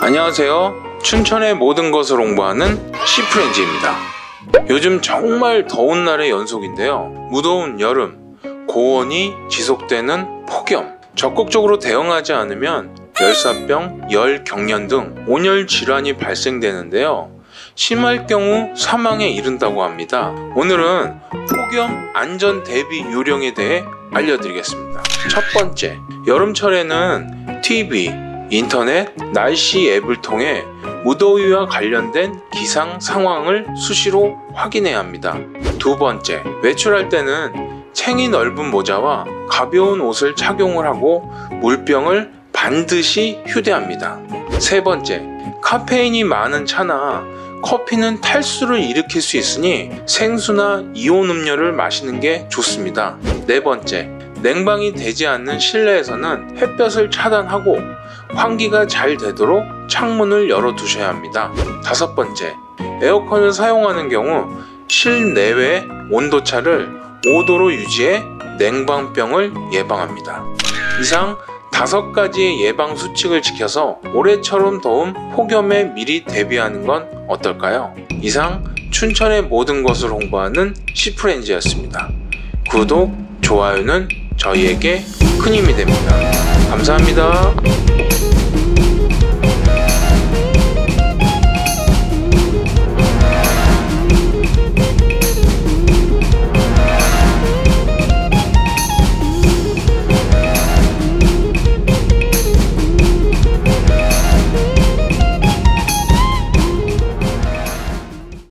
안녕하세요. 춘천의 모든 것을 홍보하는 시프렌즈입니다. 요즘 정말 더운 날의 연속인데요. 무더운 여름, 고온이 지속되는 폭염, 적극적으로 대응하지 않으면 열사병, 열경련 등 온열 질환이 발생되는데요. 심할 경우 사망에 이른다고 합니다. 오늘은 폭염 안전 대비 요령에 대해 알려드리겠습니다. 첫 번째, 여름철에는 TV, 인터넷, 날씨 앱을 통해 무더위와 관련된 기상 상황을 수시로 확인해야 합니다. 두 번째, 외출할 때는 챙이 넓은 모자와 가벼운 옷을 착용을 하고 물병을 반드시 휴대합니다. 세 번째, 카페인이 많은 차나 커피는 탈수를 일으킬 수 있으니 생수나 이온 음료를 마시는 게 좋습니다. 네 번째, 냉방이 되지 않는 실내에서는 햇볕을 차단하고 환기가 잘 되도록 창문을 열어 두셔야 합니다. 다섯 번째, 에어컨을 사용하는 경우 실내외 온도차를 5도로 유지해 냉방병을 예방합니다. 이상 5가지의 예방 수칙을 지켜서 올해처럼 더운 폭염에 미리 대비하는 건 어떨까요? 이상 춘천의 모든 것을 홍보하는 시프렌즈였습니다. 구독, 좋아요는 저희에게 큰 힘이 됩니다. 감사합니다.